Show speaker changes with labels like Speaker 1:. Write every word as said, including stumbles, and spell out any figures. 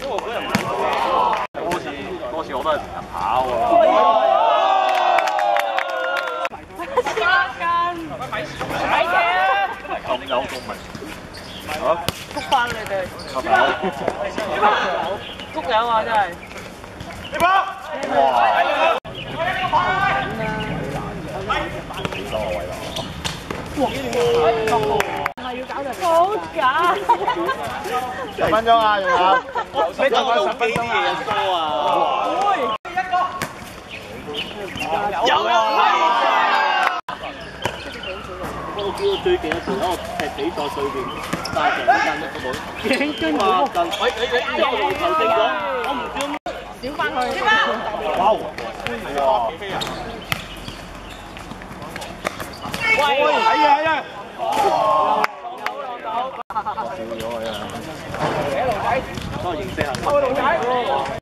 Speaker 1: 我嗰日多次多次我都係成日跑喎。
Speaker 2: 買嘢啊！
Speaker 1: 咁有公民。好。
Speaker 2: 谷翻你哋。
Speaker 1: 拜拜。
Speaker 2: 谷友啊，真係。
Speaker 1: 你跑！哇！
Speaker 2: 好假！
Speaker 1: 十分鐘啊，仲有。
Speaker 3: 你做到機啲嘢多啊！有啊！我叫到最勁一條，喺我踢比賽對面帶成斤一個帽，頸筋好筋。喂你你你我頭先講，我唔知
Speaker 2: 少翻去。
Speaker 1: 哇！哇！飛啊！喂！係啊係啊！少咗啊！多認識下。